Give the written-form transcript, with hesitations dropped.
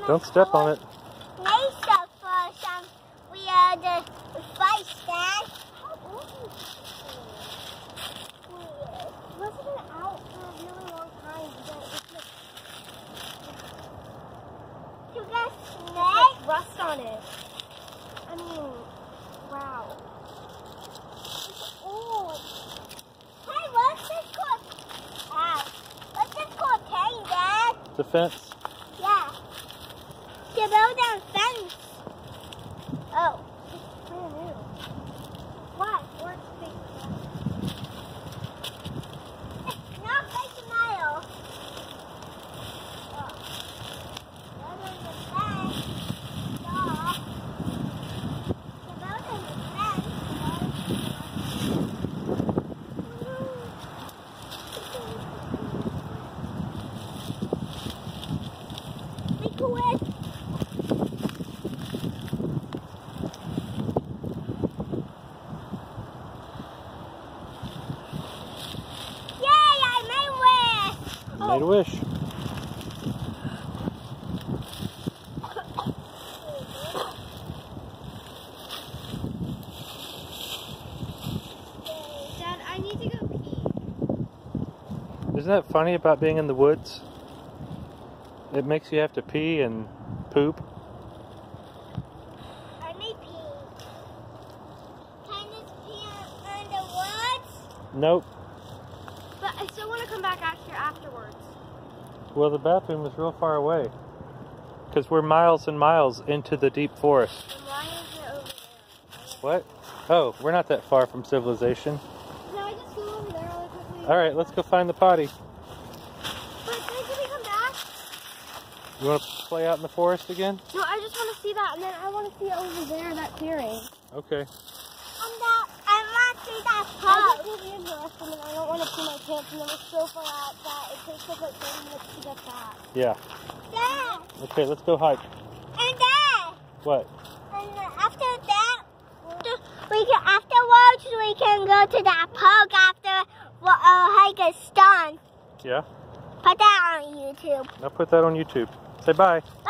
Don't step on it. Lisa for some weird spice, Dad. How old is it? Wasn't it out for a really long time? You got snake? Rust on it. I mean, wow. It's old. Hey, what's this called? What's this called, Teddy, Dad? It's a fence. Yeah. To build a fence. Oh, it's brand new. What? Where's the fence? It's not like a mile. Oh. What is the fence? Yeah. To build a fence. Be cool. Made a wish. Dad, I need to go pee. Isn't that funny about being in the woods? It makes you have to pee and poop. I may pee. Can I just pee in the woods? Nope. But I still want to come back out here afterwards. Well, the bathroom is real far away. Because we're miles and miles into the deep forest. And why is it over there? What? Oh, we're not that far from civilization. Can I just go over there really quickly? Alright, let's go find the potty. But then can we come back? You want to play out in the forest again? No, I just want to see that, and then I want to see it over there, that clearing. Okay. I want to see that pub. I just need the restroom, and I don't want to pee my pants, and then we're so far out that it takes us like 30 minutes to get back. Yeah. Dad! Okay, let's go hike. And Dad! What? And after that, afterwards we can go to that park after hike is done. Yeah? Put that on YouTube. I'll put that on YouTube. Say bye.